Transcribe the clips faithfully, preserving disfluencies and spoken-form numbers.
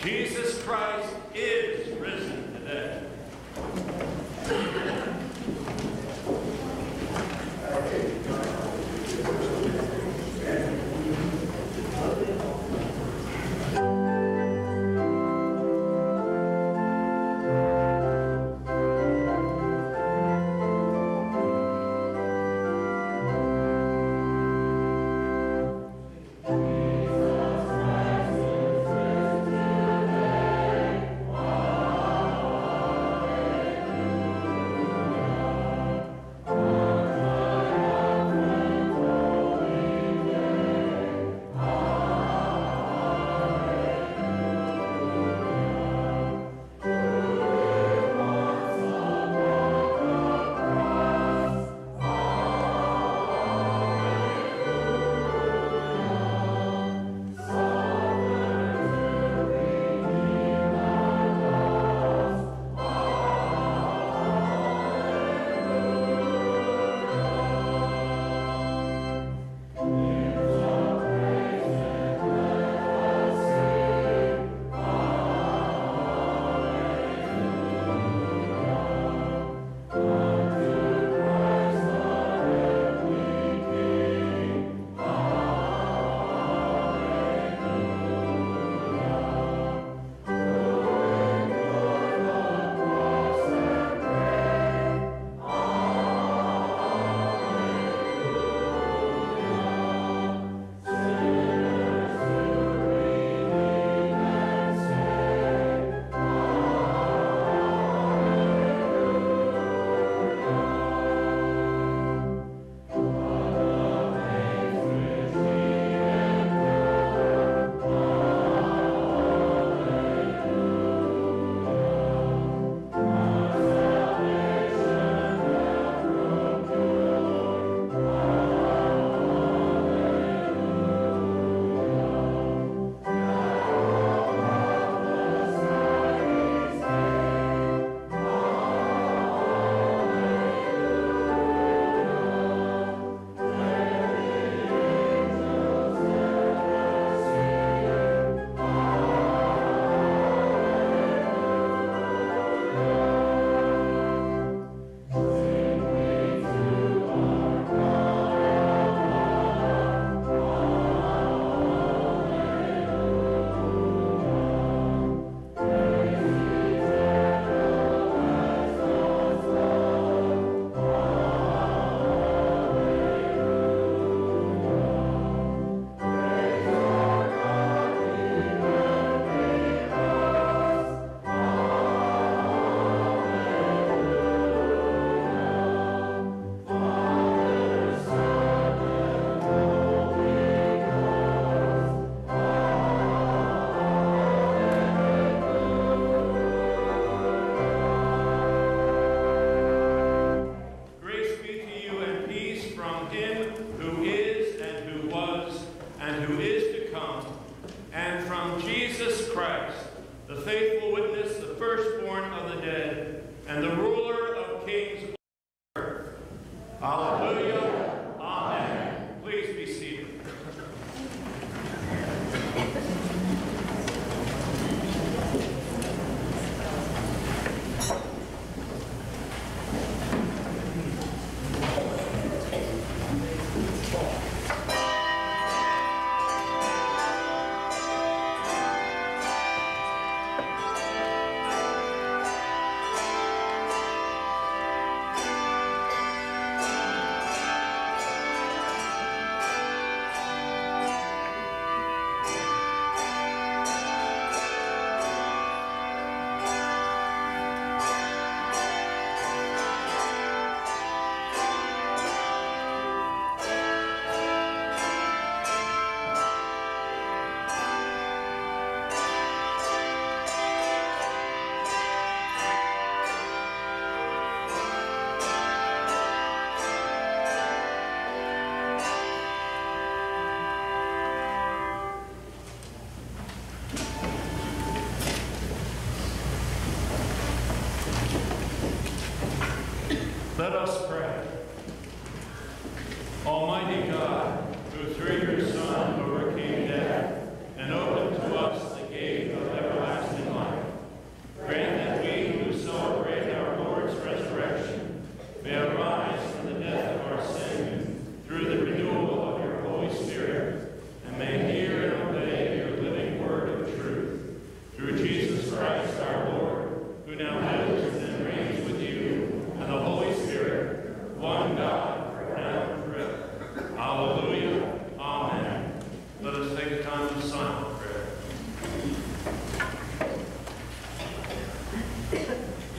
Jesus Christ is risen today.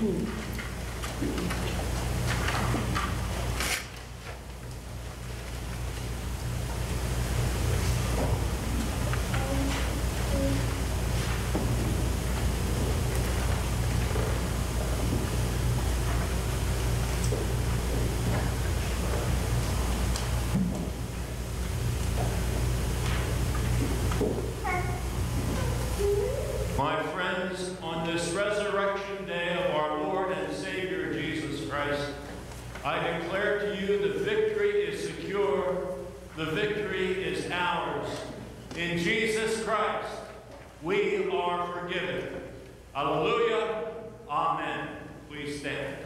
My friends, on this resurrection day of our Lord and Savior Jesus Christ, I declare to you the victory is secure, the victory is ours. In Jesus Christ, we are forgiven. Hallelujah. Amen. Please stand.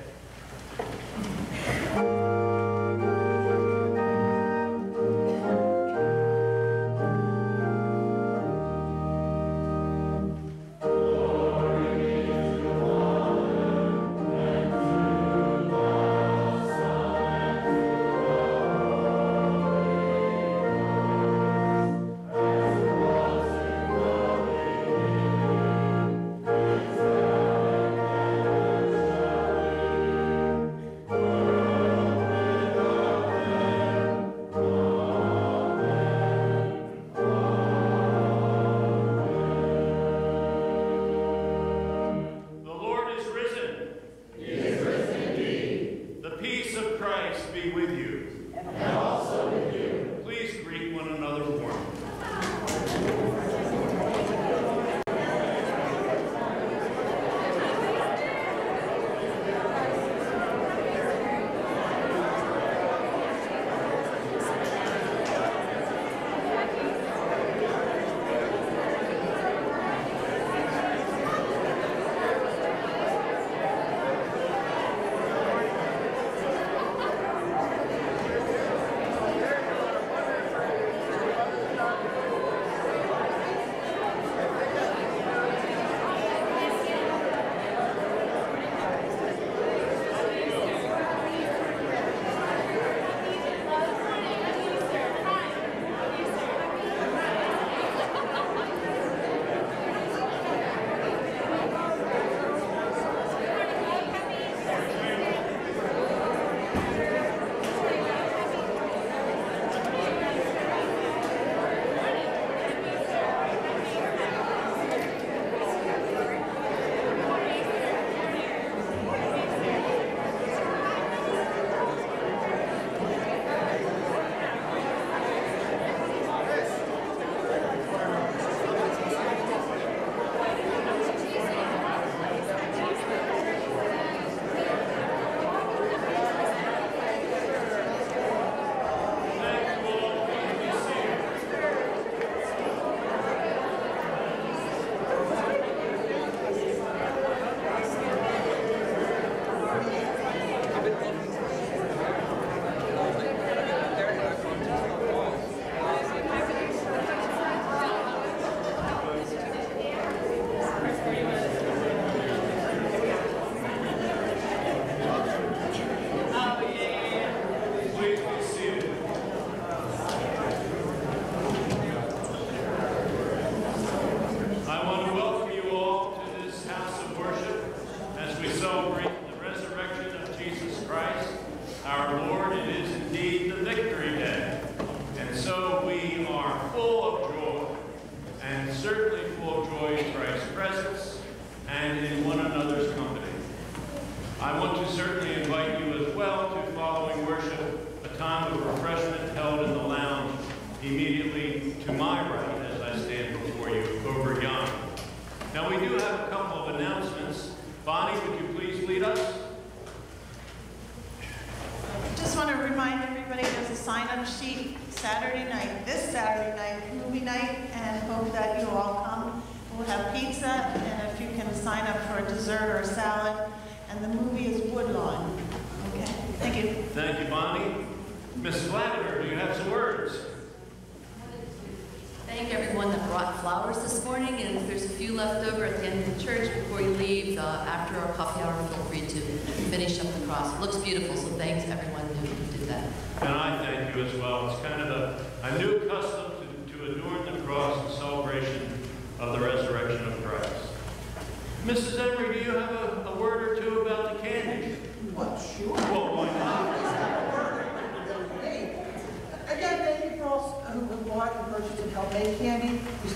Missus Emery, do you have a, a word or two about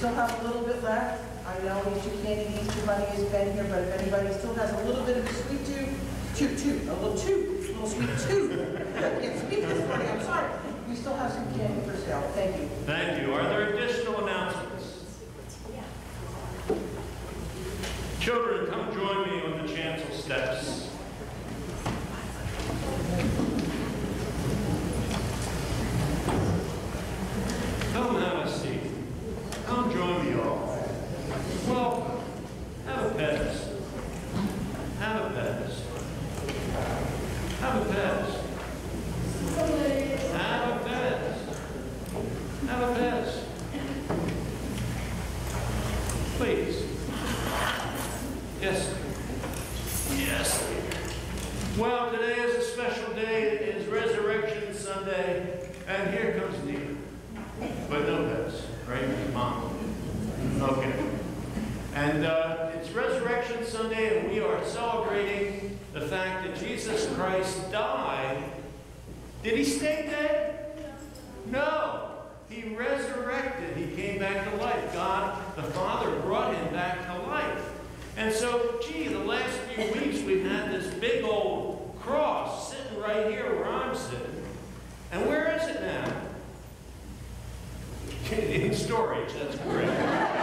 still have a little bit left. I know Easter candy, Easter bunny has been here, but if anybody still has a little bit of a sweet tooth, toot toot, a little toot, a little sweet tooth. I can't speak this morning, I'm sorry. We still have some candy for sale. Thank you. Thank you. Are there additional announcements? Children, come join me on the chancel steps. Come have a seat. Come join me all. Well, have a pets. Have a pets. Have a pets. Have a pets. Have a pets. Please. Yes. Yes. Well, today is a special day. It is Resurrection Sunday. And here comes Nina. But no pets, right? Mom. Okay. And uh, it's Resurrection Sunday, and we are celebrating the fact that Jesus Christ died. Did he stay dead? No. He resurrected. He came back to life. God, the Father, brought him back to life. And so, gee, the last few weeks we've had this big old cross sitting right here where I'm sitting. And where is it now? In storage, that's correct.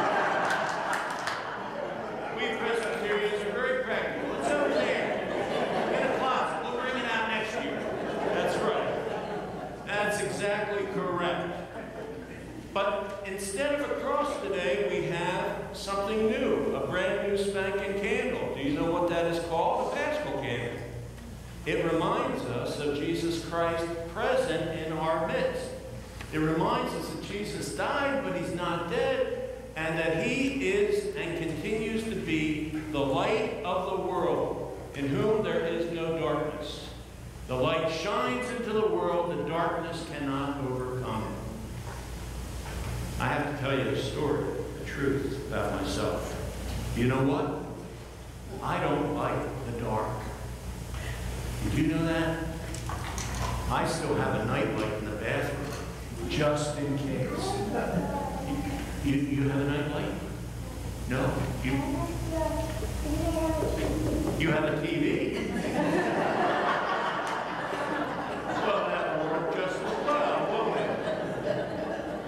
We Presbyterians are very practical. It's over there. In a closet. We'll bring it out next year. That's right. That's exactly correct. But instead of a cross today, we have something new, a brand new spanking candle. Do you know what that is called? A Paschal candle. It reminds us of Jesus Christ present in our midst. It reminds us that Jesus died, but he's not dead, and that he is and continues to be the light of the world, in whom there is no darkness. The light shines into the world, and darkness cannot overcome it. I have to tell you a story, the truth about myself. You know what? I don't like the dark. Did you know that? I still have a nightlight in the bathroom, just in case. You, you have a nightlight? No. You, you have a T V? Well, that will work just as well, won't it?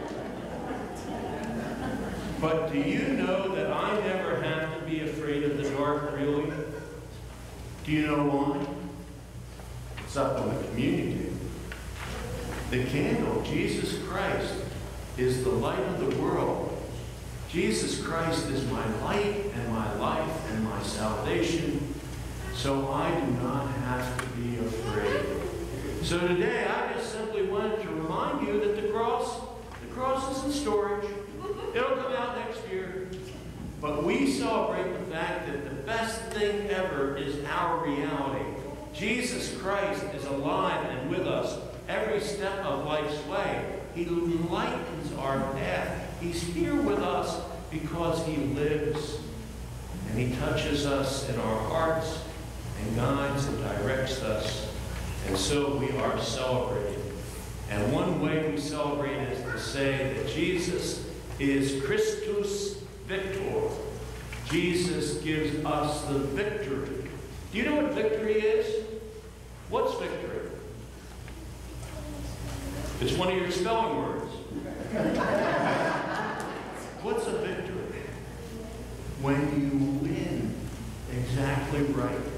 But do you know that I never have to be afraid of the dark, really? Do you know why? It's up on the communion table. The candle, Jesus Christ, is the light of the world. Jesus Christ is my light and my life and my salvation, so I do not have to be afraid. So today, I just simply wanted to remind you that the cross, the cross is in storage. It'll come out next year. But we celebrate the fact that the best thing ever is our reality. Jesus Christ is alive and with us every step of life's way. He lightens our path. He's here with us because he lives. And he touches us in our hearts and guides and directs us. And so we are celebrating. And one way we celebrate is to say that Jesus is Christus Victor. Jesus gives us the victory. Do you know what victory is? What's victory? It's one of your spelling words. What's a victory? When you win exactly right.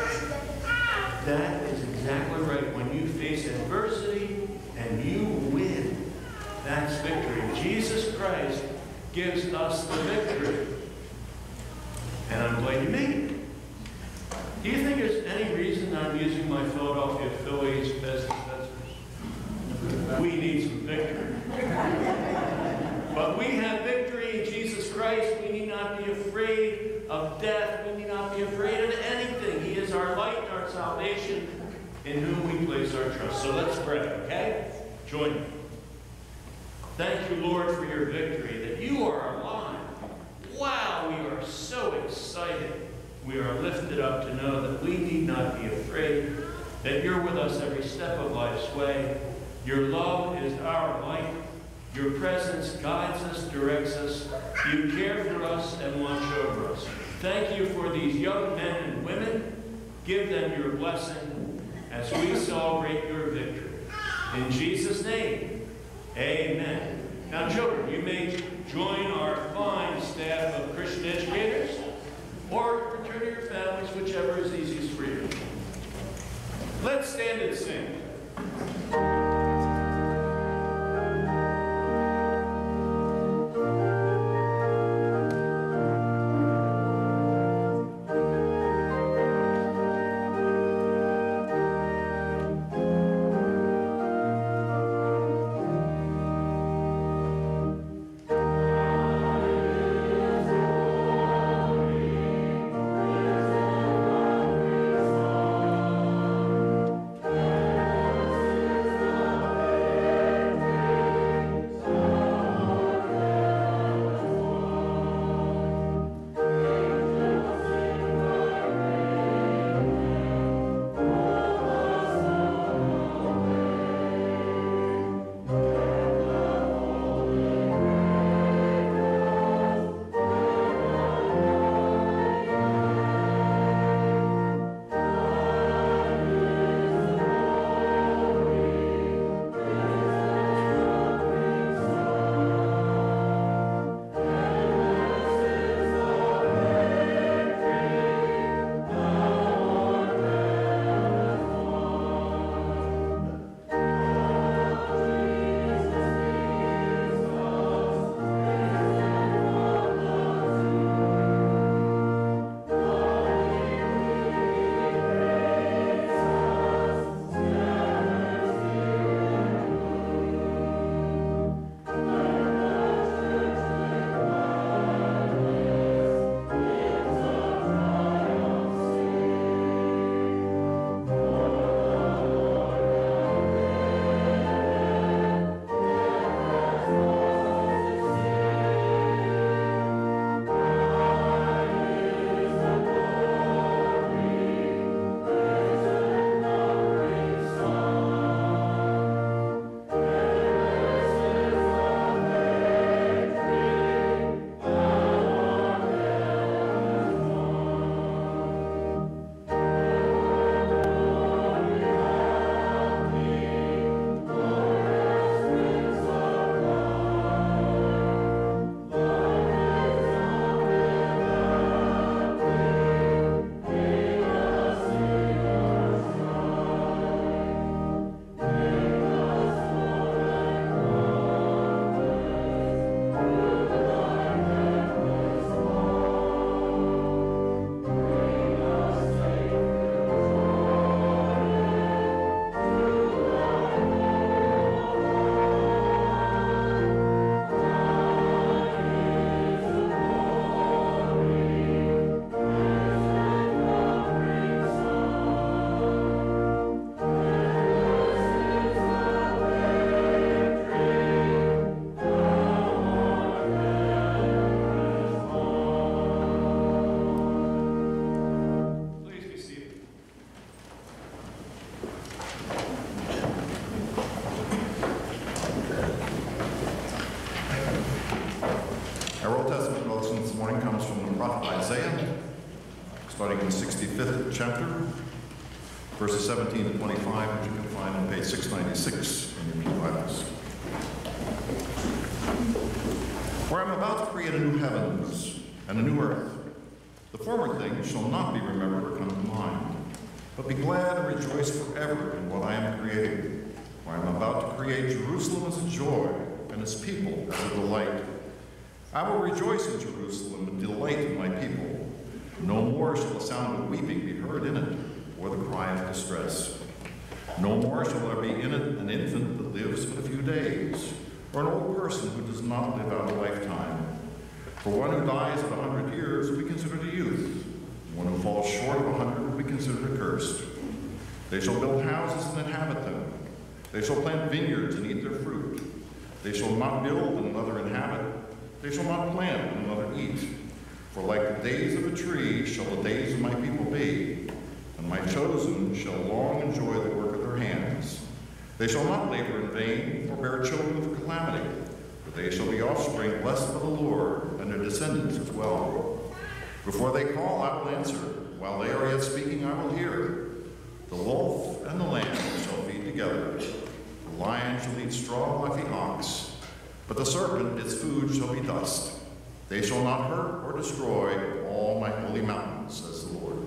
That is exactly right. When you face adversity and you win, that's victory. Jesus Christ gives us the victory. And I'm glad you made it. Do you think there's any reason I'm using my Philadelphia Phillies best dispensers? We need some victory. But we have victory in Jesus Christ. We need not be afraid of death. We need not be afraid of anything. He is our light and our salvation, in whom we place our trust. So let's pray, okay? Join me. Thank you, Lord, for your victory, that you are alive. Wow, we are so excited. We are lifted up to know that we need not be afraid, that you're with us every step of life's way. Your love is our light. Your presence guides us, directs us. You care for us and watch over us. Thank you for these young men and women. Give them your blessing as we celebrate your victory. In Jesus' name, amen. Now, children, you may join our fine staff of Christian educators or return to your families, whichever is easiest for you. Let's stand and sing. starting in the sixty-fifth chapter, verses seventeen to twenty-five, which you can find on page six ninety-six in your meeting Bibles. For I am about to create a new heavens and a new earth. The former things shall not be remembered or come to mind, but be glad and rejoice forever in what I am creating. For I am about to create Jerusalem as a joy, and its people as a delight. I will rejoice in Jerusalem and delight in my people. No more shall the sound of weeping be heard in it, or the cry of distress. No more shall there be in it an infant that lives but a few days, or an old person who does not live out a lifetime. For one who dies at a hundred years will be considered a youth. One who falls short of a hundred will be considered accursed. They shall build houses and inhabit them. They shall plant vineyards and eat their fruit. They shall not build and another inhabit. They shall not plant and another eat. For like the days of a tree shall the days of my people be, and my chosen shall long enjoy the work of their hands. They shall not labor in vain, or bear children with calamity, For they shall be offspring blessed by the Lord, and their descendants as well. Before they call, I will answer. While they are yet speaking, I will hear. The wolf and the lamb shall feed together. The lion shall eat straw like the ox, but the serpent, its food, shall be dust. They shall not hurt or destroy all my holy mountain, says the Lord.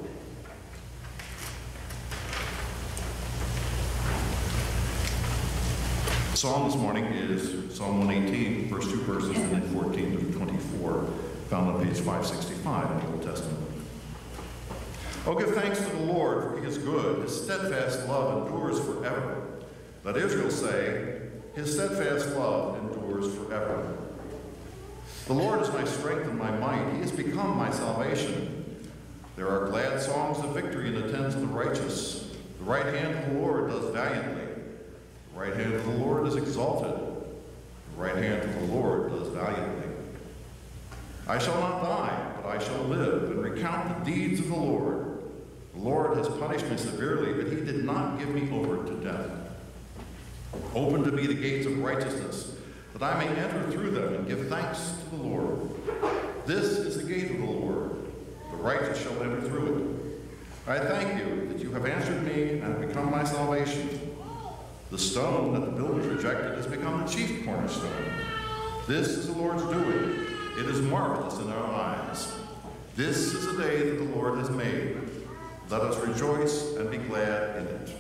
The psalm this morning is Psalm one eighteen, first two verses, and then fourteen to twenty-four, found on page five sixty-five in the Old Testament. Oh, give thanks to the Lord, for he is good. His steadfast love endures forever. Let Israel say, his steadfast love endures forever. The Lord is my strength and my might. He has become my salvation. There are glad songs of victory in the tents of the righteous. The right hand of the Lord does valiantly. The right hand of the Lord is exalted. The right hand of the Lord does valiantly. I shall not die, but I shall live and recount the deeds of the Lord. The Lord has punished me severely, but he did not give me over to death. Open to me the gates of righteousness, that I may enter through them and give thanks to the Lord. This is the gate of the Lord. The righteous shall enter through it. I thank you that you have answered me and have become my salvation. The stone that the builders rejected has become the chief cornerstone. This is the Lord's doing. It is marvelous in our eyes. This is the day that the Lord has made. Let us rejoice and be glad in it.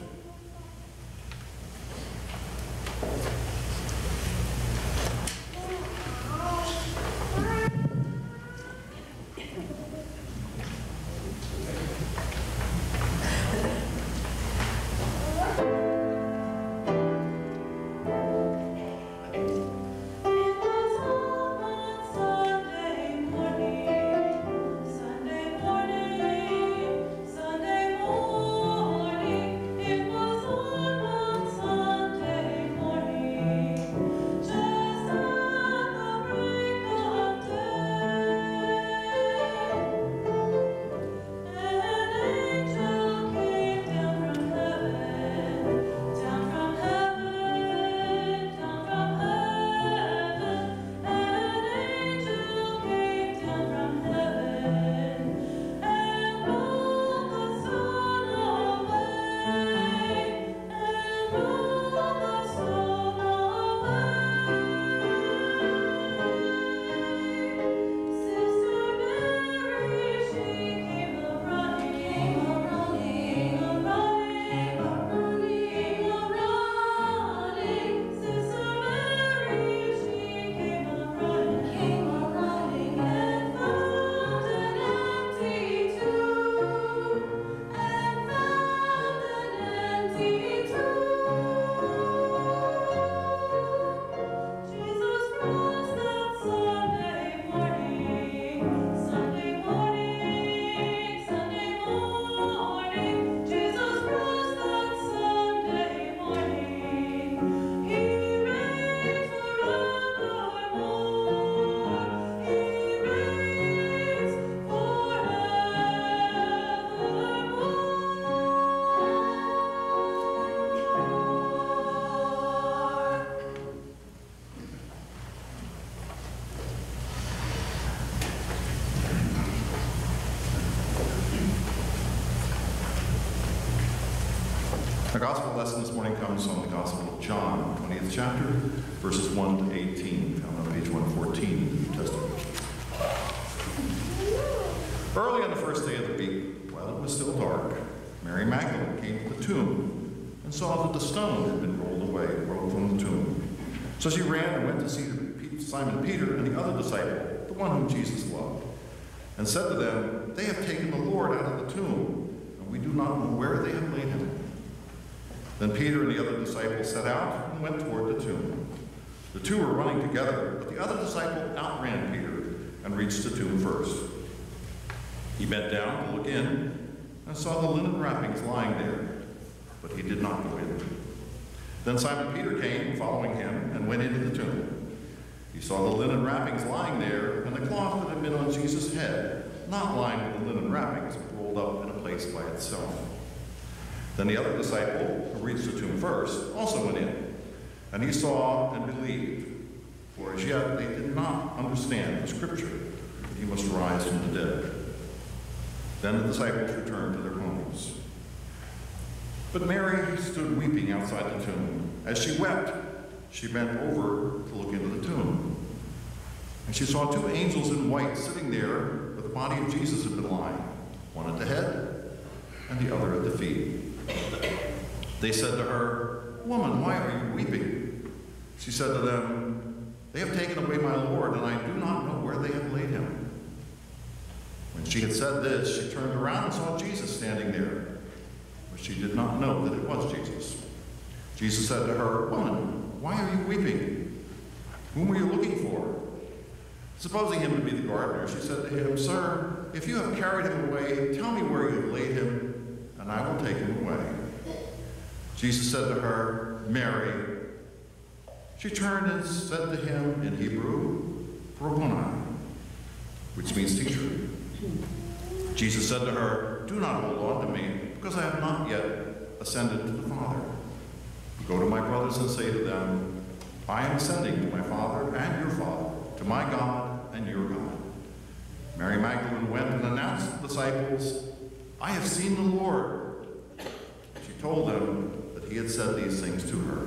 The gospel lesson this morning comes from the Gospel of John, twentieth chapter, verses one to eighteen, found on page one fourteen in the New Testament. Early on the first day of the week, while it was still dark, Mary Magdalene came to the tomb and saw that the stone had been rolled away, rolled from the tomb. So she ran and went to see Simon Peter and the other disciple, the one whom Jesus loved, and said to them, "They have taken the Lord out of the tomb, and we do not know where they have laid him." Then Peter and the other disciple set out and went toward the tomb. The two were running together, but the other disciple outran Peter and reached the tomb first. He bent down to look in and saw the linen wrappings lying there, but he did not go in. Then Simon Peter came, following him, and went into the tomb. He saw the linen wrappings lying there, and the cloth that had been on Jesus' head, not lying with the linen wrappings, but rolled up in a place by itself. Then the other disciple, who reached the tomb first, also went in, and he saw and believed. for as yet they did not understand the scripture that he must rise from the dead. Then the disciples returned to their homes. But Mary stood weeping outside the tomb. As she wept, she bent over to look into the tomb. And she saw two angels in white sitting there where the body of Jesus had been lying, one at the head and the other at the feet. They said to her, "Woman, why are you weeping?" She said to them, "They have taken away my Lord, and I do not know where they have laid him." When she had said this, she turned around and saw Jesus standing there, but she did not know that it was Jesus. Jesus said to her, "Woman, why are you weeping? Whom are you looking for?" Supposing him to be the gardener, she said to him, "Sir, if you have carried him away, tell me where you have laid him, and I will take him away." Jesus said to her, "Mary." She turned and said to him in Hebrew, "Rabboni," which means teacher. Jesus said to her, "Do not hold on to me, because I have not yet ascended to the Father. Go to my brothers and say to them, I am ascending to my Father and your Father, to my God and your God." Mary Magdalene went and announced to the disciples, "I have seen the Lord." She told them that he had said these things to her.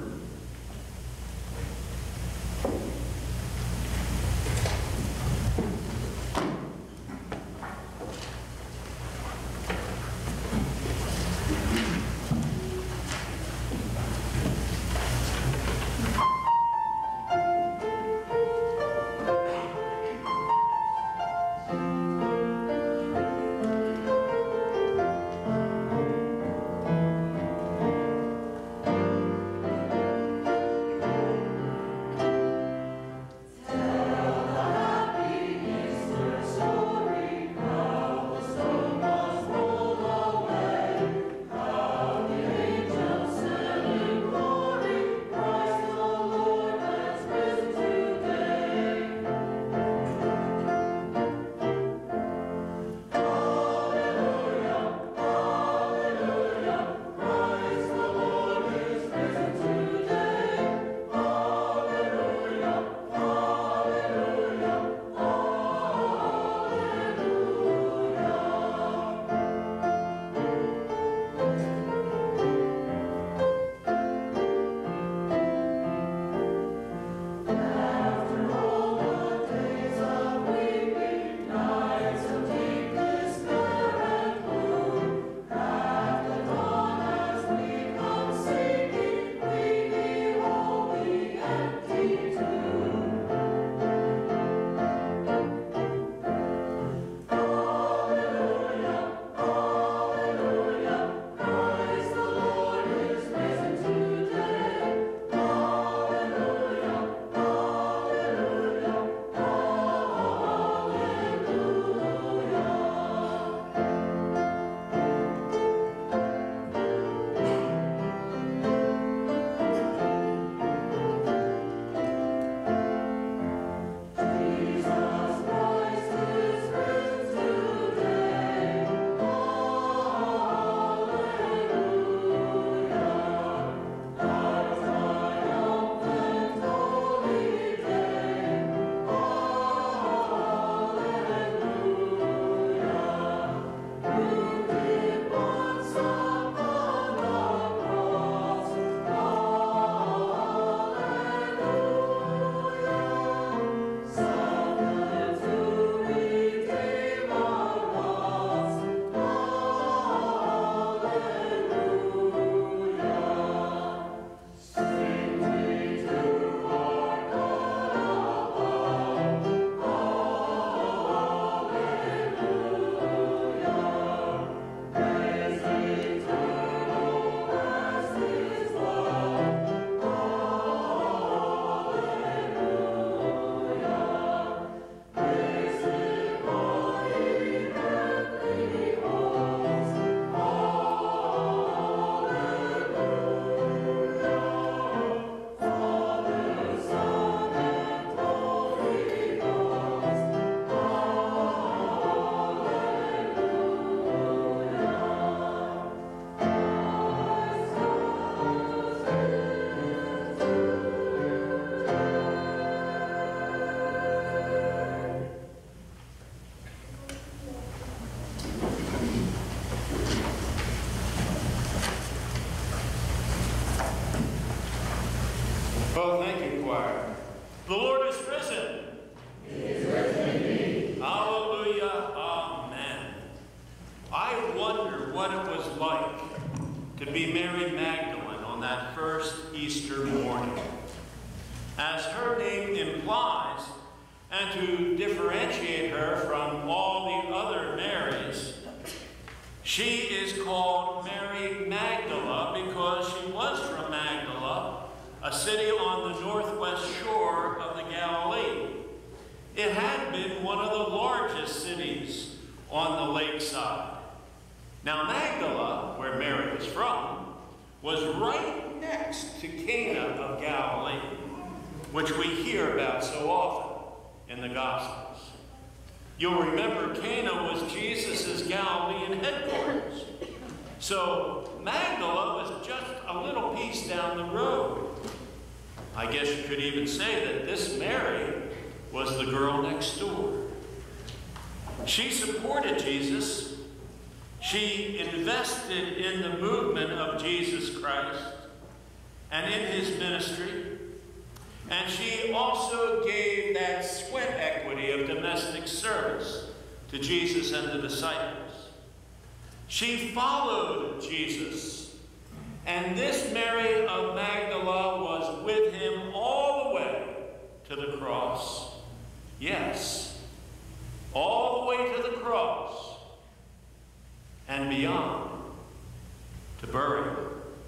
what it was like to be Mary Magdalene on that first Easter morning. As her name implies, and to differentiate her from all the other Marys, she is called Mary Magdala because she was from Magdala, a city on the northwest shore of the Galilee. It had been one of the largest cities on the lakeside. Now Magdala, where Mary was from, was right next to Cana of Galilee, which we hear about so often in the Gospels. You'll remember Cana was Jesus' Galilean headquarters. So Magdala was just a little piece down the road. I guess you could even say that this Mary was the girl next door. She supported Jesus. She invested in the movement of Jesus Christ and in his ministry. And she also gave that sweat equity of domestic service to Jesus and the disciples. She followed Jesus. And this Mary of Magdala was with him all the way to the cross. Yes, all the way to the cross and beyond to burial.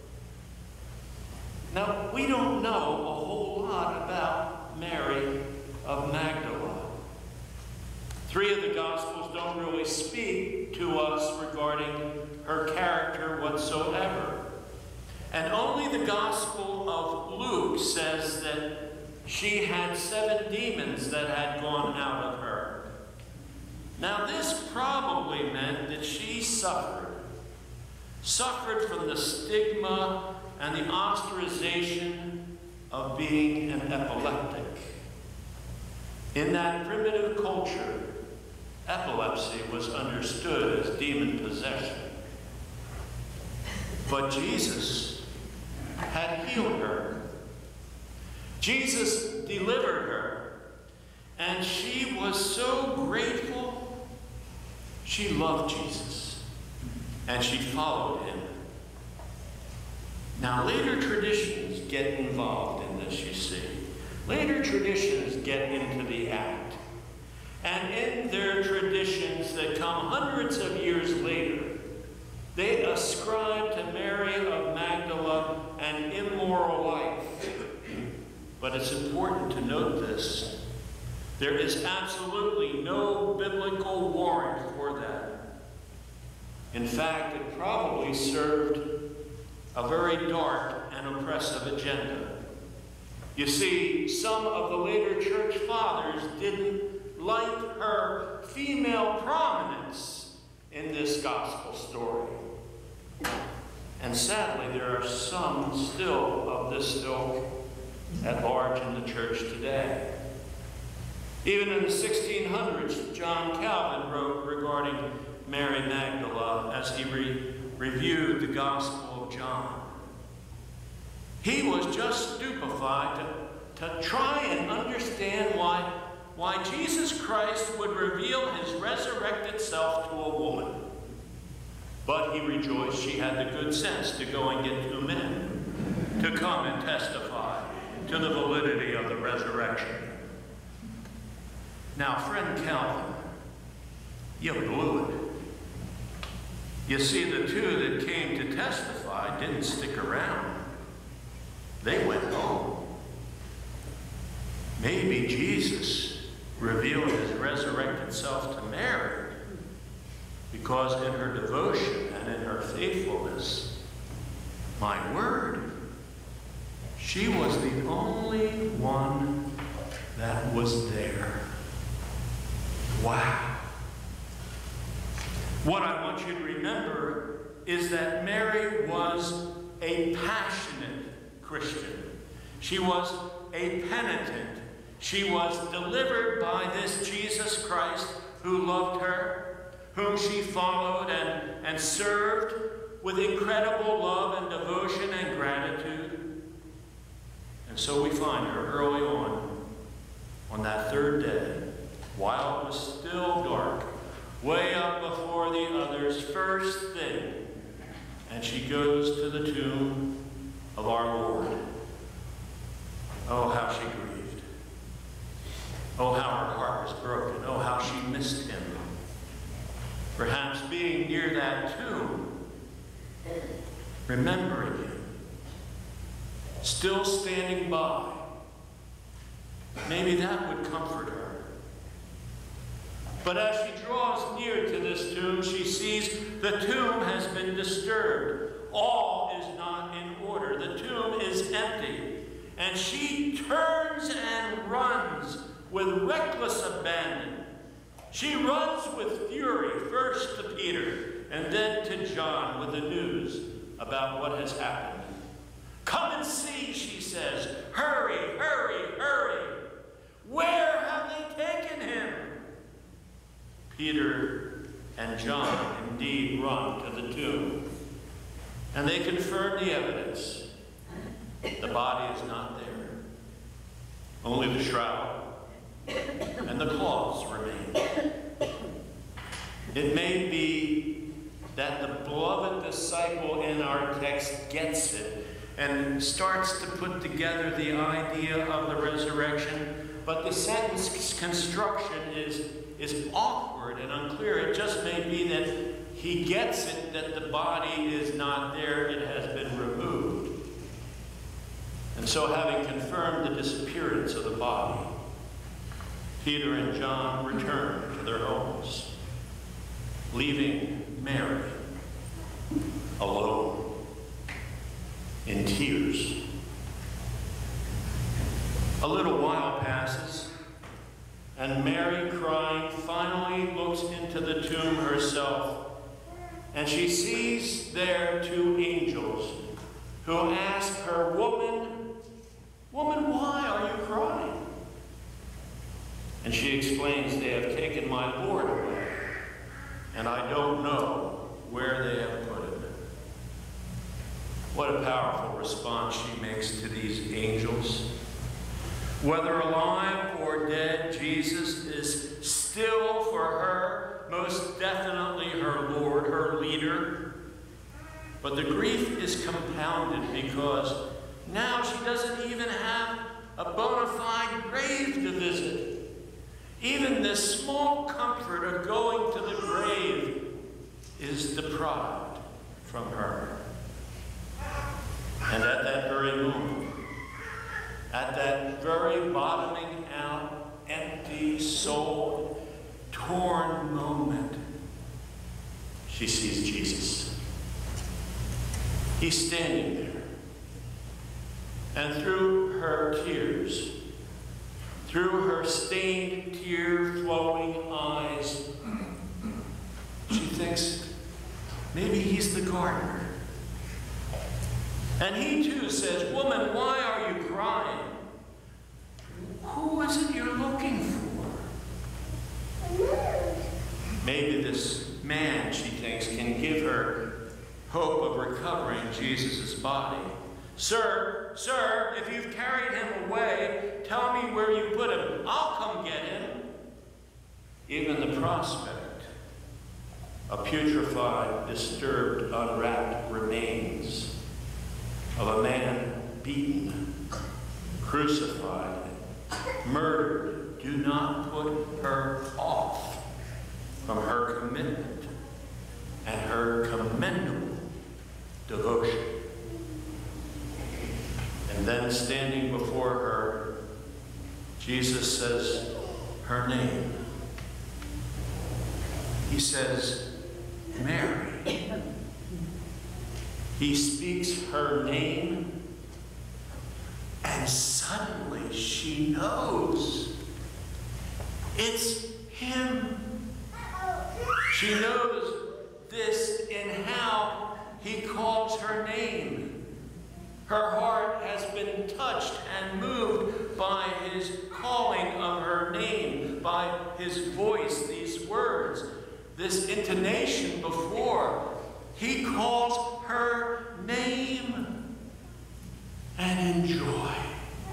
Now, we don't know a whole lot about Mary of Magdala. Three of the Gospels don't really speak to us regarding her character whatsoever. And only the Gospel of Luke says that she had seven demons that had gone out of her. Now, this probably meant that she suffered. Suffered from the stigma and the ostracization of being an epileptic. In that primitive culture, epilepsy was understood as demon possession. But Jesus had healed her. Jesus delivered her, and she was so grateful. She loved Jesus, and she followed him. Now, later traditions get involved in this, you see. Later traditions get into the act. And in their traditions that come hundreds of years later, they ascribe to Mary of Magdala an immoral life. But it's important to note this. There is absolutely no biblical warrant for that. In fact, it probably served a very dark and oppressive agenda. You see, some of the later church fathers didn't like her female prominence in this gospel story. And sadly, there are some still of this ilk at large in the church today. Even in the sixteen hundreds, John Calvin wrote regarding Mary Magdala as he re reviewed the Gospel of John. He was just stupefied to, to try and understand why, why Jesus Christ would reveal his resurrected self to a woman. But he rejoiced she had the good sense to go and get two men to come and testify to the validity of the resurrection. Now, friend Calvin, you blew it. You see, the two that came to testify didn't stick around. They went home. Maybe Jesus revealed his resurrected self to Mary because in her devotion and in her faithfulness, my word, she was the only one that was there. Wow. What I want you to remember is that Mary was a passionate Christian. She was a penitent. She was delivered by this Jesus Christ who loved her, whom she followed and, and served with incredible love and devotion and gratitude. And so we find her early on, on that third day, while it was still dark, way up before the others, first thing, and she goes to the tomb of our Lord. Oh, how she grieved. Oh, how her heart was broken. Oh, how she missed him. Perhaps being near that tomb, remembering him, still standing by, maybe that would comfort her. But as she draws near to this tomb, she sees the tomb has been disturbed. All is not in order. The tomb is empty. And she turns and runs with reckless abandon. She runs with fury, first to Peter and then to John with the news about what has happened. Come and see, she says. Hurry, hurry, hurry. Where have they taken him? Peter and John indeed run to the tomb, and they confirm the evidence. The body is not there. Only the shroud and the cloths remain. It may be that the beloved disciple in our text gets it and starts to put together the idea of the resurrection, but the sentence construction is, is awkward and unclear. It just may be that he gets it that the body is not there, it has been removed. And so, having confirmed the disappearance of the body, Peter and John return to their homes, leaving Mary alone, in tears. A little while passes, and Mary, crying, finally looks into the tomb herself, and she sees there two angels who ask her, Woman, woman, why are you crying? And she explains, they have taken my Lord away, and I don't know where they have put him. What a powerful response she makes to these angels. Whether alive or dead, Jesus is still for her, most definitely her Lord, her leader. But the grief is compounded because now she doesn't even have a bona fide grave to visit. Even this small comfort of going to the grave is deprived from her. And at that very moment, at that very bottoming out, empty soul, torn moment, she sees Jesus. He's standing there. And through her tears, through her stained, tear-flowing eyes, she thinks, maybe he's the gardener. And he too says, Woman, why are you crying? Who is it you're looking for? Maybe this man, she thinks, can give her hope of recovering Jesus' body. Sir, sir, if you've carried him away, tell me where you put him. I'll come get him. Even the prospect of putrefied, disturbed, unwrapped remains of a man beaten, crucified, murdered, do not put her off from her commitment and her commendable devotion. And then standing before her, Jesus says her name. He says, Mary. He speaks her name, and suddenly she knows it's him. She knows this in how he calls her name. Her heart has been touched and moved by his calling of her name, by his voice, these words, this intonation before. He calls her name, and in joy,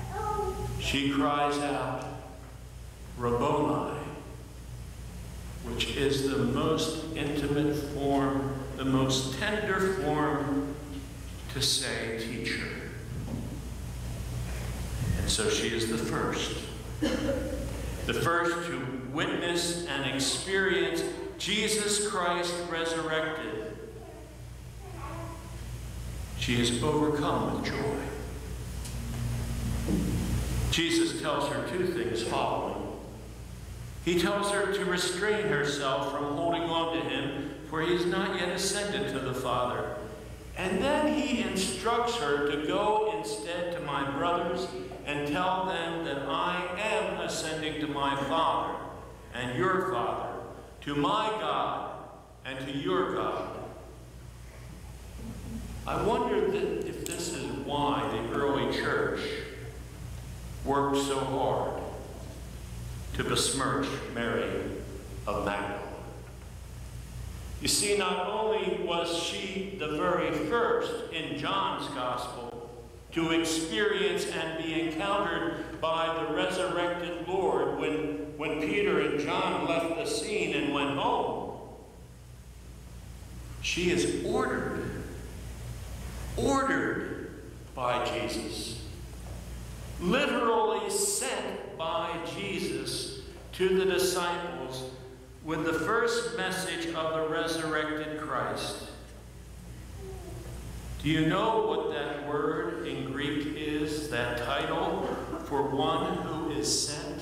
she cries out, Rabboni, which which is the most intimate form, the most tender form to say teacher. And so she is the first. The first to witness and experience Jesus Christ resurrected. She is overcome with joy. Jesus tells her two things following. He tells her to restrain herself from holding on to him, for he is not yet ascended to the Father. And then he instructs her to go instead to my brothers and tell them that I am ascending to my Father and your Father, to my God and to your God. I wonder that if this is why the early church worked so hard to besmirch Mary of Magdala. You see, not only was she the very first in John's Gospel to experience and be encountered by the resurrected Lord when, when Peter and John left the scene and went home, she is ordered, ordered by Jesus, literally sent by Jesus to the disciples with the first message of the resurrected Christ. Do you know what that word in Greek is, that title for one who is sent?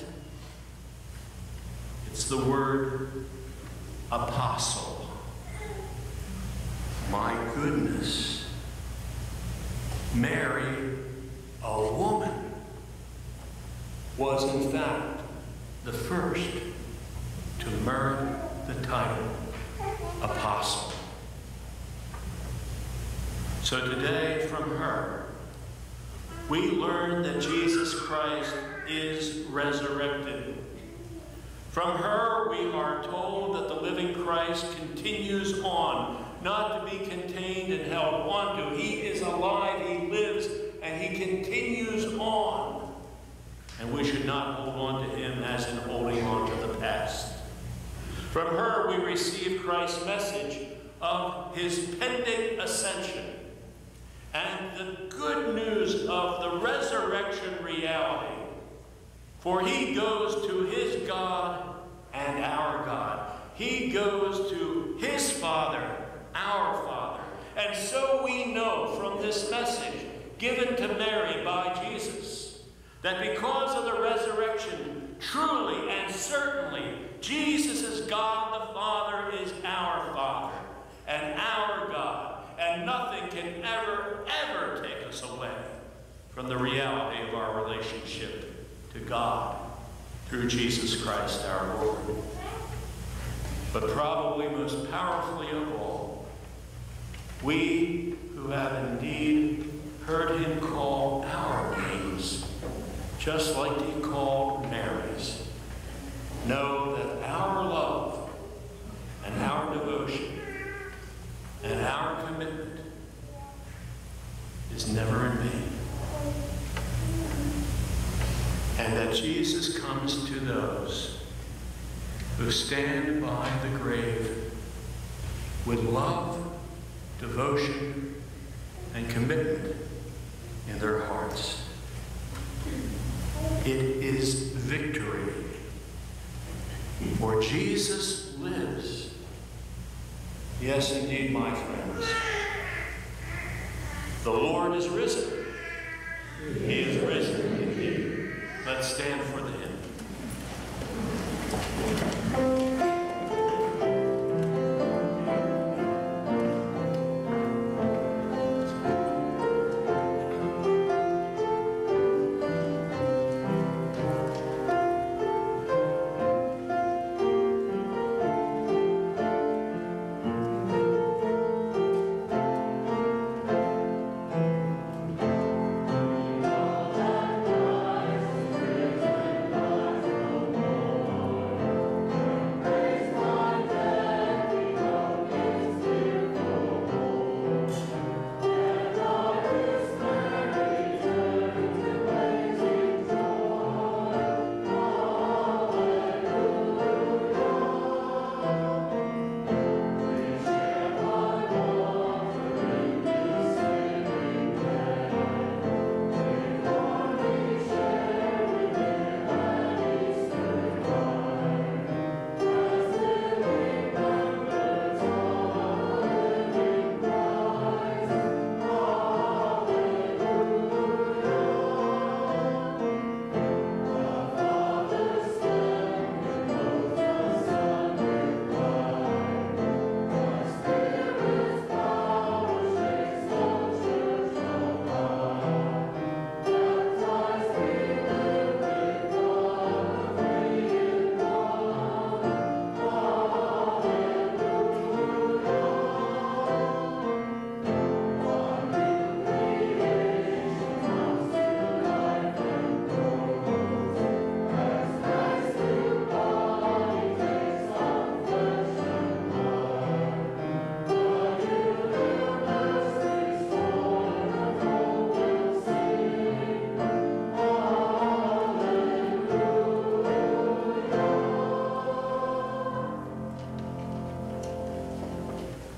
It's the word apostle. My goodness. Mary, a woman, was in fact the first to earn the title apostle. So today from her, we learn that Jesus Christ is resurrected. From her, we are told that the living Christ continues on, not to be contained and held onto. He is alive, he lives, and he continues on. And we should not hold on to him as in holding on to the past. From her, we receive Christ's message of his pending ascension and the good news of the resurrection reality. For he goes to his God and our God. He goes to his Father, our Father. And so we know from this message given to Mary by Jesus that because of the resurrection, truly and certainly, Jesus is God the Father is our Father and our God, and nothing can ever, ever take us away from the reality of our relationship to God through Jesus Christ our Lord. But probably most powerfully of all, we who have indeed heard him call our names, just like he called Mary's, know that our love and our devotion and our commitment is never in vain. And that Jesus comes to those who stand by the grave with love, devotion, and commitment in their hearts. It is victory. For Jesus lives. Yes, indeed, my friends. The Lord is risen. He is risen indeed. Let's stand for the hymn.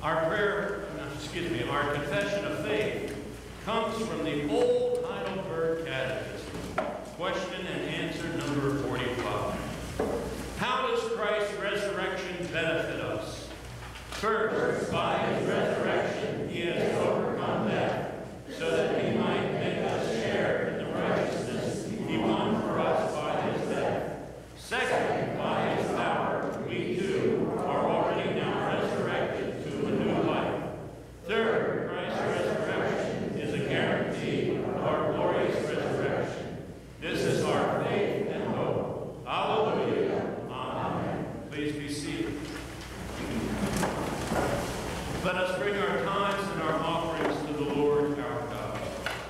Our prayer, excuse me, our confession of faith comes from the Old Heidelberg Catechism. Question and answer number forty-five. How does Christ's resurrection benefit us? First, by his resurrection, he has overcome death, so that he might make us share in the righteousness he won for us by his death. Second, by his power, we too are already now resurrected to a new life. Third, Christ's resurrection is a guarantee of our glorious resurrection. This is our faith and hope. Hallelujah. Amen. Please be seated. Let us bring our tithes and our offerings to the Lord our God.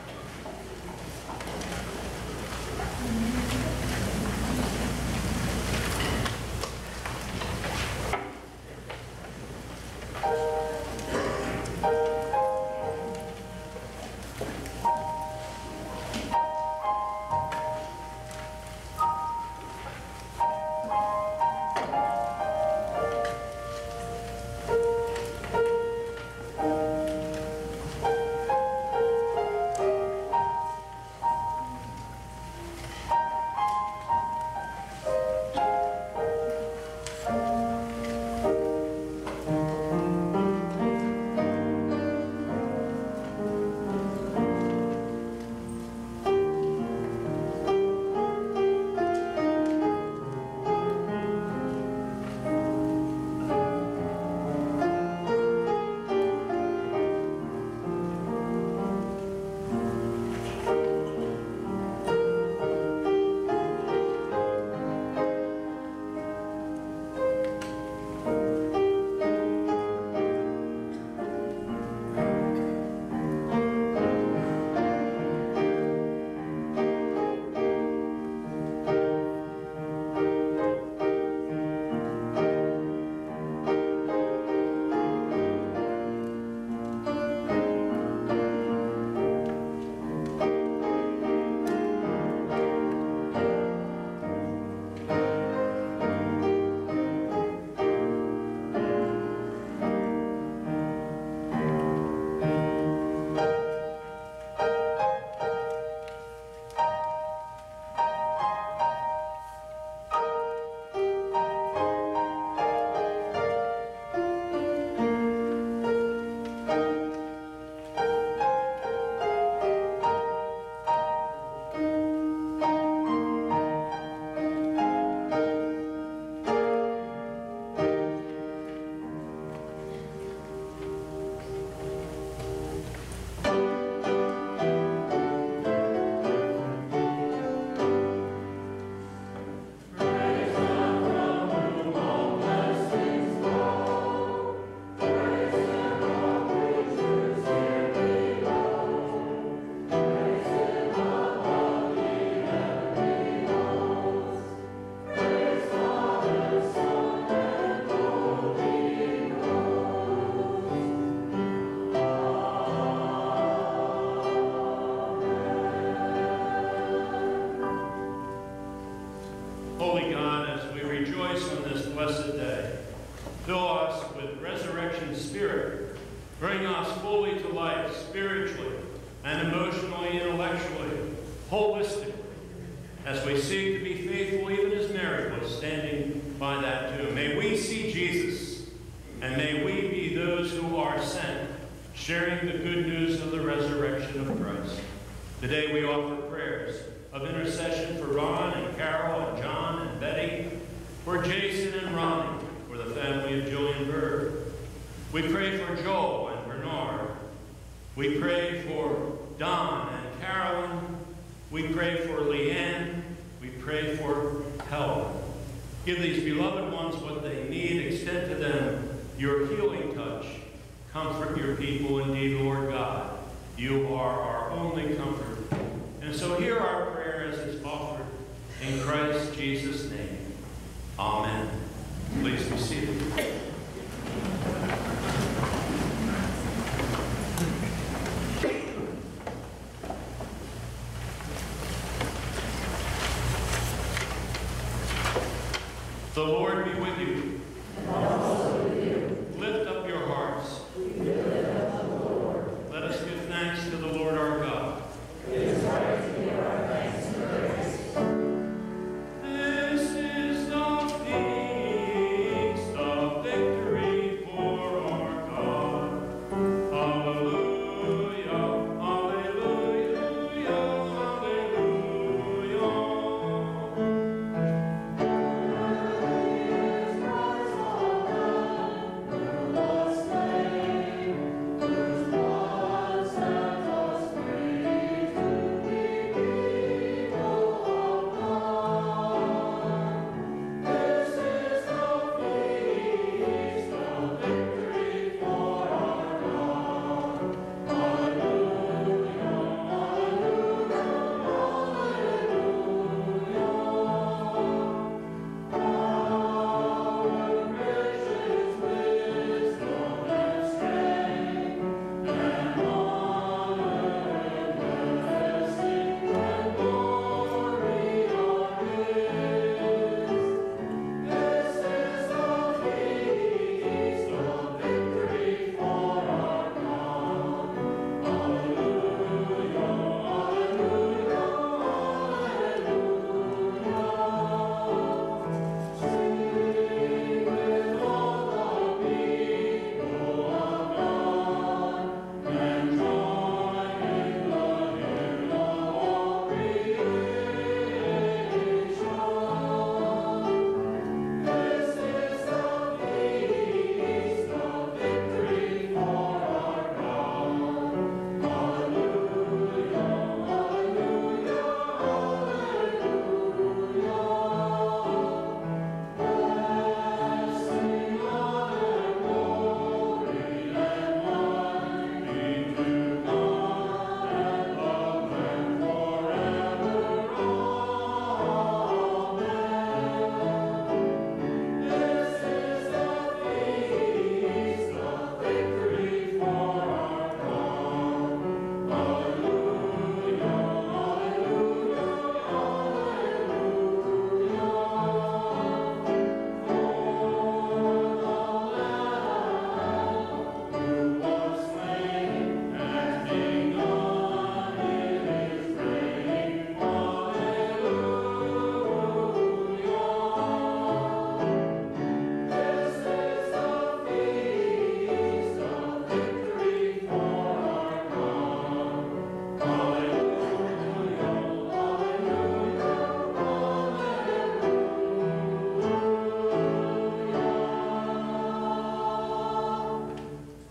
Holy God, as we rejoice on this blessed day, fill us with resurrection spirit. Bring us fully to life spiritually and emotionally, intellectually, holistically, as we seek to be faithful even as Mary was standing by that tomb. May we see Jesus, and may we be those who are sent, sharing the good news of the resurrection of Christ. Today we offer prayers of intercession for Ron and Carol and John and Betty, for Jason and Ronnie, for the family of Julian Berg. We pray for Joel and Bernard. We pray for Don and Carolyn. We pray for Leanne. We pray for Helen. Give these beloved ones what they need. Extend to them your healing touch. Comfort your people indeed, Lord God. You are our only comfort. And so hear our prayer as it's offered in Christ Jesus' name. Amen. Please be seated. The Lord be with you. And also with you. Lift up your hearts.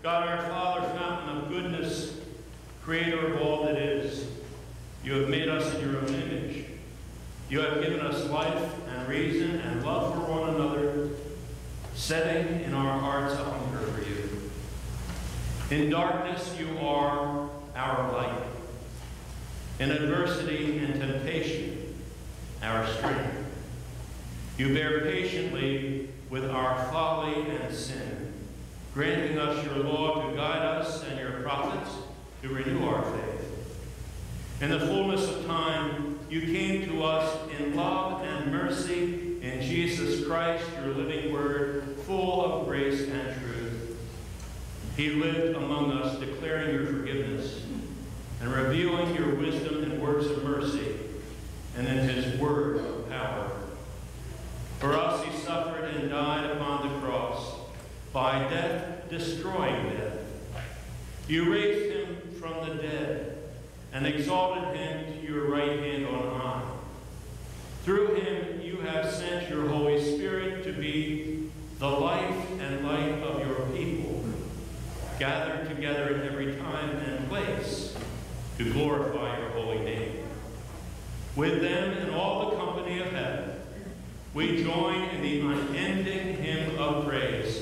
God our Father, fountain of goodness, creator of all that is, you have made us in your own image. You have given us life and reason and love for one another, setting in our hearts a hunger for you. In darkness you are our light. In adversity and temptation, our strength. You bear patiently with our folly and sin, granting us your law to guide us and your prophets to renew our faith. In the fullness of time, you came to us in love and mercy in Jesus Christ, your living word, full of grace and truth. He lived among us, declaring your forgiveness and revealing your wisdom in words of mercy and in his word of power. For us he suffered and died upon the cross, by death destroying death. You raised him from the dead and exalted him to your right hand on high. Through him you have sent your Holy Spirit to be the life and light of your people, gathered together in every time and place to glorify your holy name. With them and all the company of heaven, we join in the unending hymn of praise.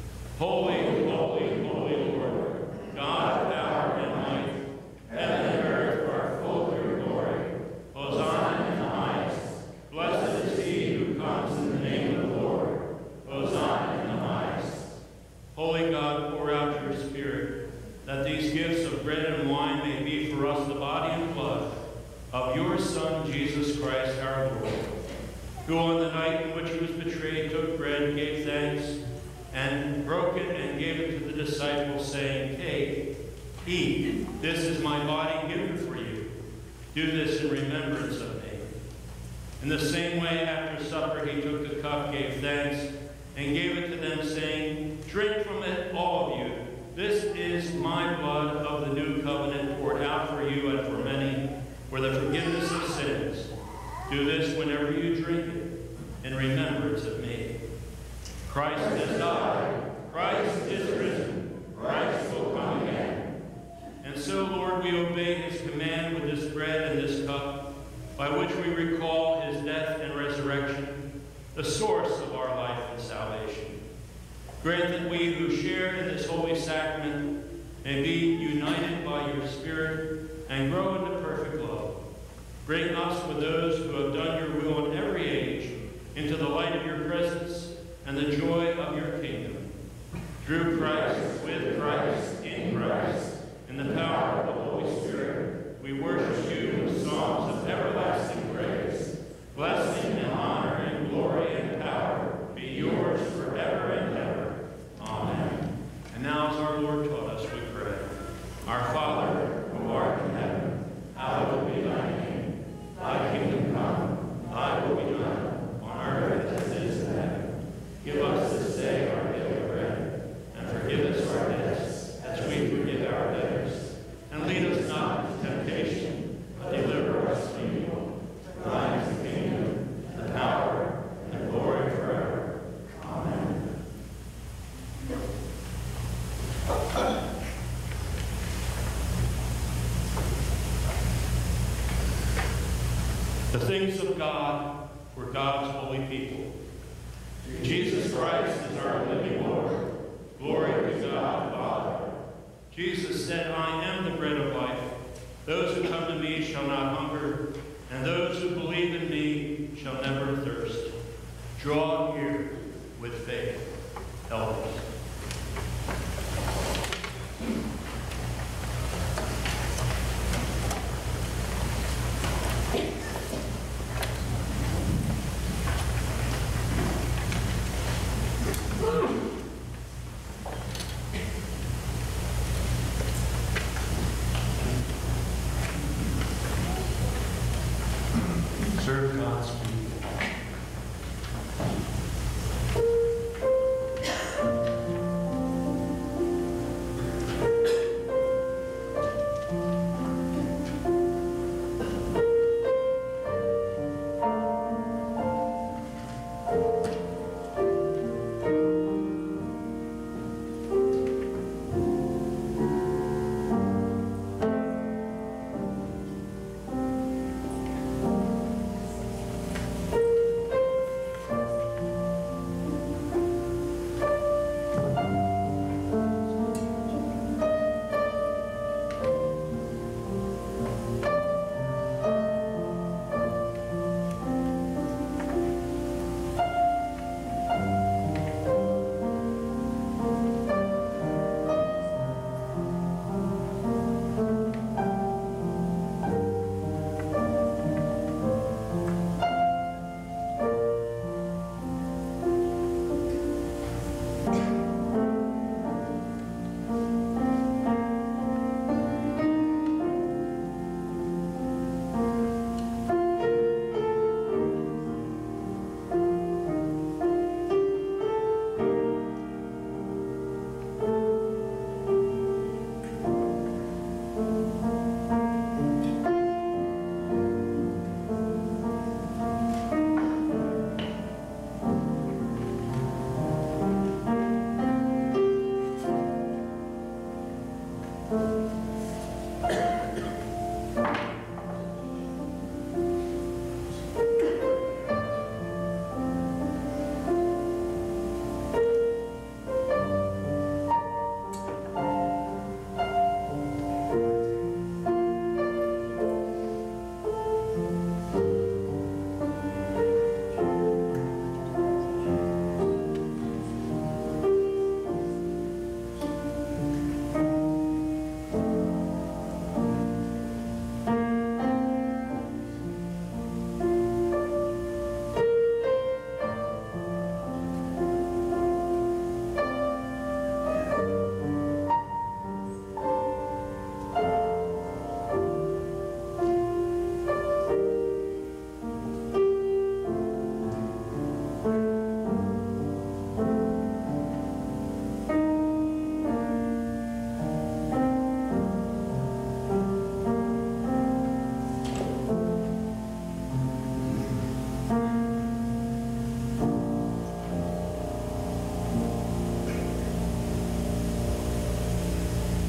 Holy, holy, holy Lord, God of power and might, heaven and earth are full of your glory. Hosanna in the highest. Blessed is he who comes in the name of the Lord. Hosanna in the highest. Holy God, pour out your Spirit, that these gifts of bread and wine may be for us the body and blood of your Son, Jesus Christ our Lord, who on the night in which he was betrayed took bread, gave thanks, and broke it and gave it to the disciples, saying, Take, eat, this is my body given for you. Do this in remembrance of me. In the same way, after supper, he took the cup, gave thanks, and gave it to them, saying, Drink from it, all of you. This is my blood of the new covenant, poured out for you and for many, for the forgiveness of sins. Do this whenever you drink it, in remembrance of me. Christ has died. Christ is risen. Christ will come again. And so, Lord, we obey his command with this bread and this cup, by which we recall his death and resurrection, the source of our life and salvation. Grant that we who share in this holy sacrament may be united by your Spirit and grow into perfect love. Bring us with those who have done your will in every age into the light of your presence and the joy of your kingdom. Through Christ, with Christ, in Christ, in the power of the Holy Spirit, we worship you with songs of everlasting praise. Blessing and honor and glory and power be yours forever and ever. Amen. And now, as our Lord taught us, we pray. Our Father, who art in heaven, hallowed be thy name. Thy kingdom come, thy will be done, on earth as it is in heaven. Give us this day our daily bread, and forgive us our debts, as we forgive our debtors. And lead us not into temptation, but deliver us from evil. For thine is the kingdom, and the power, and the glory forever. Amen. The things of God for God's holy people. Jesus Christ is our living Lord. Glory to God the Father. Jesus said, I am the bread of life. Those who come to me shall not hunger, and those who believe in me shall never thirst. Draw near with faith. Elders. Serve God's people.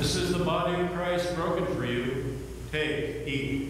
This is the body of Christ broken for you. Take, eat.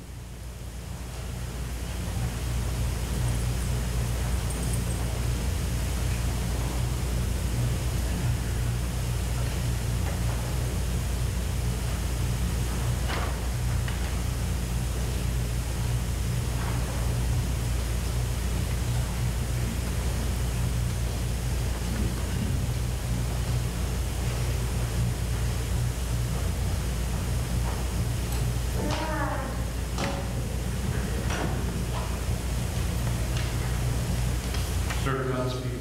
Serve God's people.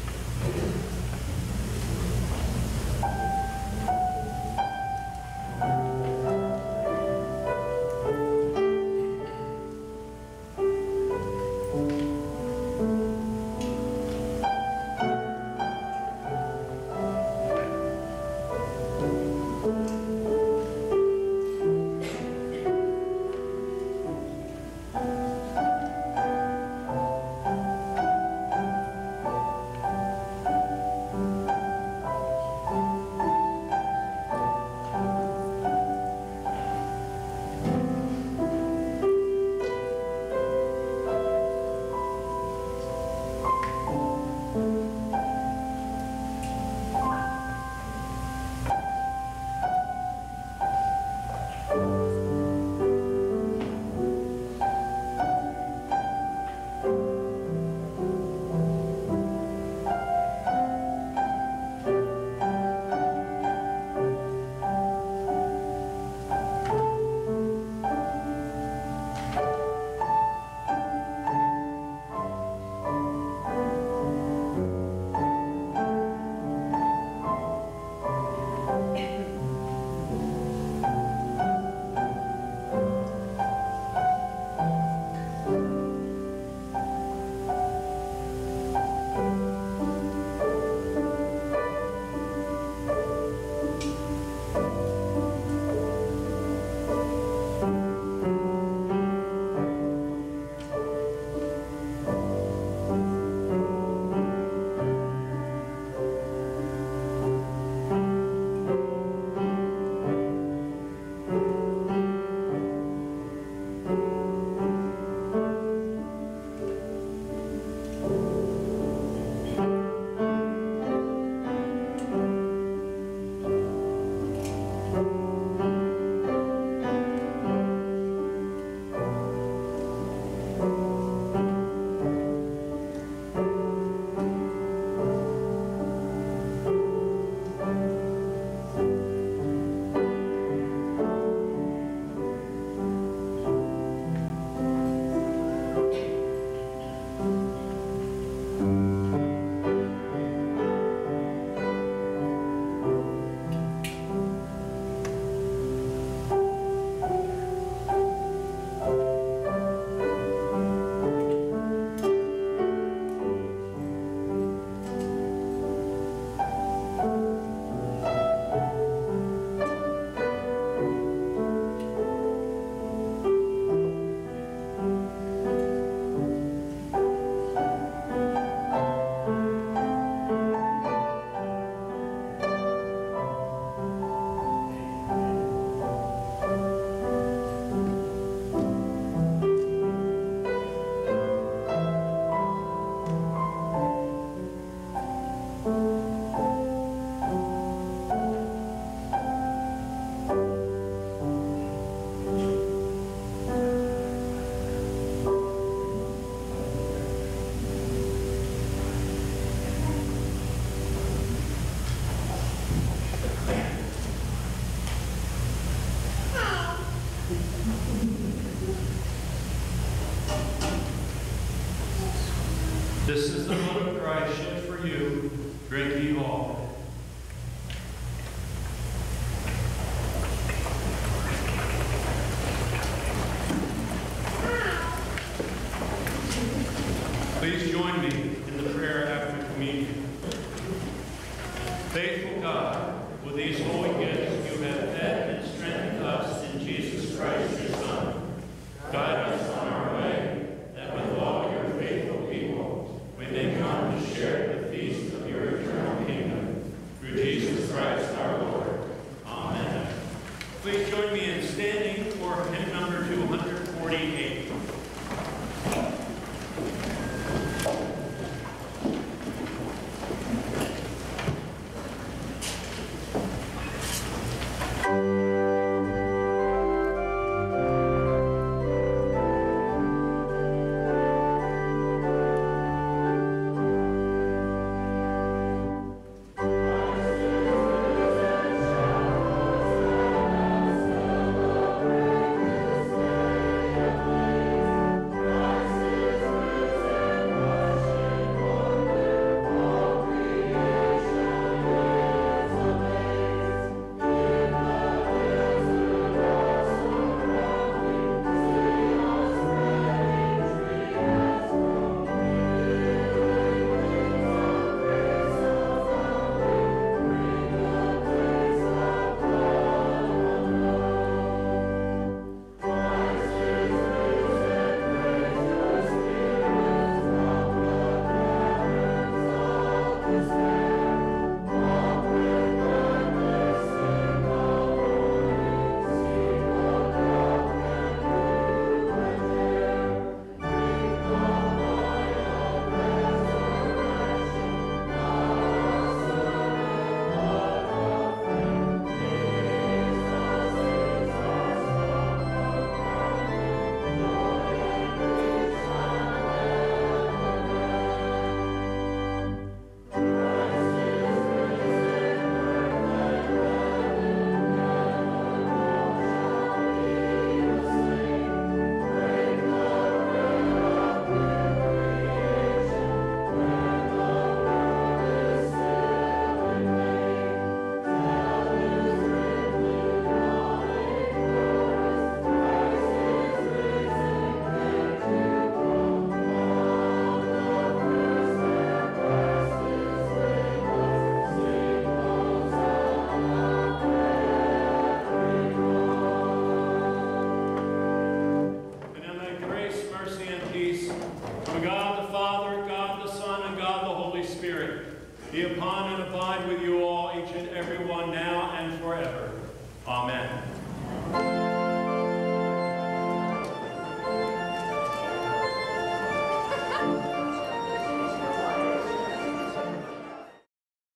This is the blood of Christ shed for you. Drink ye all. Please join me in the prayer after communion. Faithful God, with these holy gifts you have fed and strengthened us in Jesus Christ, your Son. Guide us on our way, that with all your faithful people we may come to share the feast of your eternal kingdom. Through Jesus Christ our Lord. Amen. be upon and abide with you all, each and every one, now and forever. Amen.